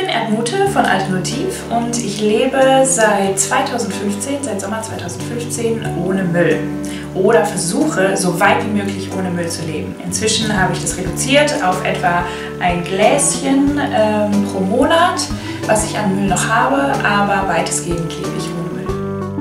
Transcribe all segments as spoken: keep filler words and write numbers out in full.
bin Erdmute von Alternativ und ich lebe seit zweitausendfünfzehn, seit Sommer zweitausendfünfzehn ohne Müll oder versuche so weit wie möglich ohne Müll zu leben. Inzwischen habe ich das reduziert auf etwa ein Gläschen ähm, pro Monat, was ich an Müll noch habe, aber weitestgehend lebe ich ohne Müll.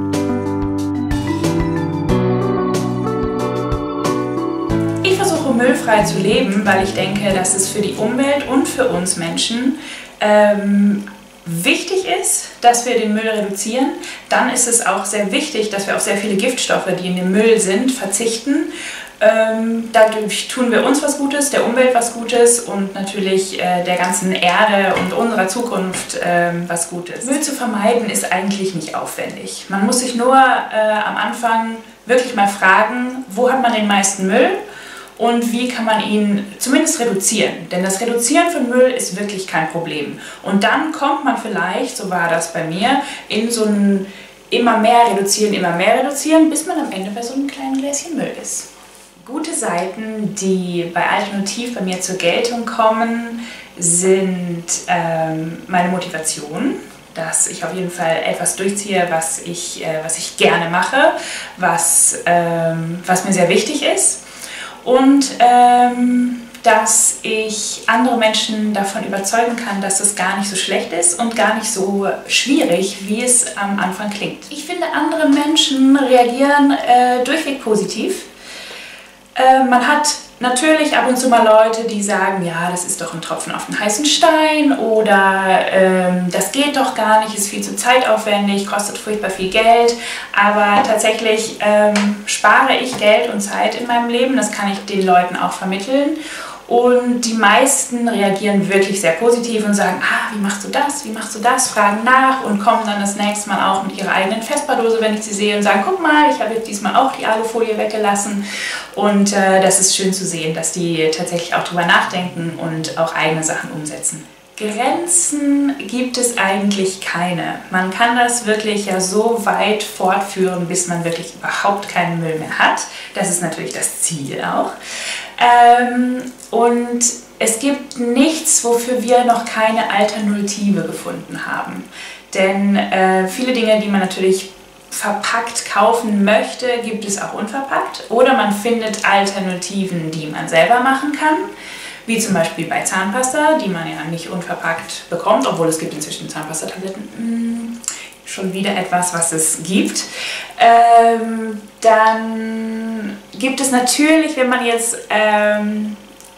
Ich versuche müllfrei zu leben, weil ich denke, dass es für die Umwelt und für uns Menschen ähm, wichtig ist, dass wir den Müll reduzieren. Dann ist es auch sehr wichtig, dass wir auf sehr viele Giftstoffe, die in dem Müll sind, verzichten. Ähm, dadurch tun wir uns was Gutes, der Umwelt was Gutes und natürlich äh, der ganzen Erde und unserer Zukunft äh, was Gutes. Müll zu vermeiden ist eigentlich nicht aufwendig. Man muss sich nur äh, am Anfang wirklich mal fragen, wo hat man den meisten Müll? Und wie kann man ihn zumindest reduzieren? Denn das Reduzieren von Müll ist wirklich kein Problem. Und dann kommt man vielleicht, so war das bei mir, in so ein immer mehr reduzieren, immer mehr reduzieren, bis man am Ende bei so einem kleinen Gläschen Müll ist. Gute Seiten, die bei Alternativ bei mir zur Geltung kommen, sind ähm, meine Motivation, dass ich auf jeden Fall etwas durchziehe, was ich, äh, was ich gerne mache, was, ähm, was mir sehr wichtig ist. Und ähm, dass ich andere Menschen davon überzeugen kann, dass es gar nicht so schlecht ist und gar nicht so schwierig, wie es am Anfang klingt. Ich finde, andere Menschen reagieren äh, durchweg positiv. Äh, man hat natürlich ab und zu mal Leute, die sagen, ja, das ist doch ein Tropfen auf den heißen Stein oder ähm, das geht doch gar nicht, ist viel zu zeitaufwendig, kostet furchtbar viel Geld. Aber tatsächlich ähm, spare ich Geld und Zeit in meinem Leben, das kann ich den Leuten auch vermitteln. Und die meisten reagieren wirklich sehr positiv und sagen, ah, wie machst du das, wie machst du das, fragen nach und kommen dann das nächste Mal auch mit ihrer eigenen Vespa-Dose, wenn ich sie sehe und sagen, guck mal, ich habe jetzt diesmal auch die Alufolie weggelassen. Und äh, das ist schön zu sehen, dass die tatsächlich auch drüber nachdenken und auch eigene Sachen umsetzen. Grenzen gibt es eigentlich keine. Man kann das wirklich ja so weit fortführen, bis man wirklich überhaupt keinen Müll mehr hat. Das ist natürlich das Ziel auch. Ähm, und es gibt nichts, wofür wir noch keine Alternative gefunden haben. Denn äh, viele Dinge, die man natürlich verpackt kaufen möchte, gibt es auch unverpackt. Oder man findet Alternativen, die man selber machen kann. Wie zum Beispiel bei Zahnpasta, die man ja nicht unverpackt bekommt, obwohl es gibt inzwischen Zahnpastatabletten. Schon wieder etwas, was es gibt. Ähm, dann gibt es natürlich, wenn man jetzt ähm,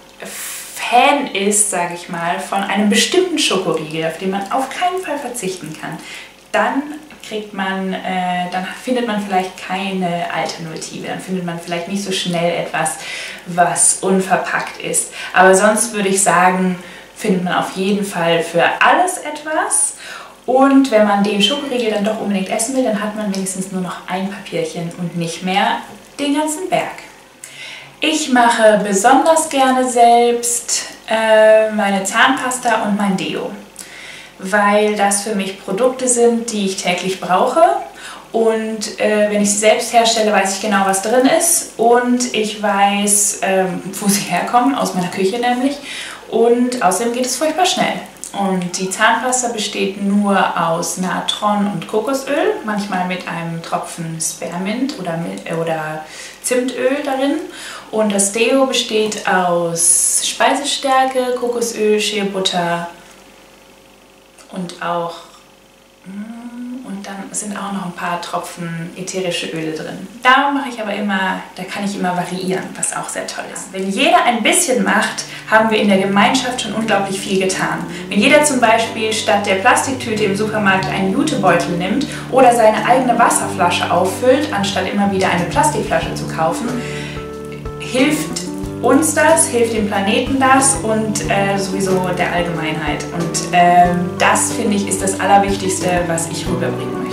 Fan ist, sage ich mal, von einem bestimmten Schokoriegel, auf den man auf keinen Fall verzichten kann, dann kriegt man, äh, dann findet man vielleicht keine Alternative, dann findet man vielleicht nicht so schnell etwas, was unverpackt ist. Aber sonst würde ich sagen, findet man auf jeden Fall für alles etwas. Und wenn man den Schokoriegel dann doch unbedingt essen will, dann hat man wenigstens nur noch ein Papierchen und nicht mehr den ganzen Berg. Ich mache besonders gerne selbst äh, meine Zahnpasta und mein Deo, weil das für mich Produkte sind, die ich täglich brauche. Und äh, wenn ich sie selbst herstelle, weiß ich genau, was drin ist. Und ich weiß, ähm, wo sie herkommen, aus meiner Küche nämlich. Und außerdem geht es furchtbar schnell. Und die Zahnpasta besteht nur aus Natron und Kokosöl, manchmal mit einem Tropfen Spearmint oder, oder Zimtöl darin. Und das Deo besteht aus Speisestärke, Kokosöl, Shea Butter und auch und dann sind auch noch ein paar Tropfen ätherische Öle drin. Da mache ich aber immer, da kann ich immer variieren, was auch sehr toll ist. Wenn jeder ein bisschen macht, haben wir in der Gemeinschaft schon unglaublich viel getan. Wenn jeder zum Beispiel statt der Plastiktüte im Supermarkt einen Jutebeutel nimmt oder seine eigene Wasserflasche auffüllt, anstatt immer wieder eine Plastikflasche zu kaufen, hilft uns das, hilft dem Planeten das und äh, sowieso der Allgemeinheit. Und äh, das, finde ich, ist das Allerwichtigste, was ich rüberbringen möchte.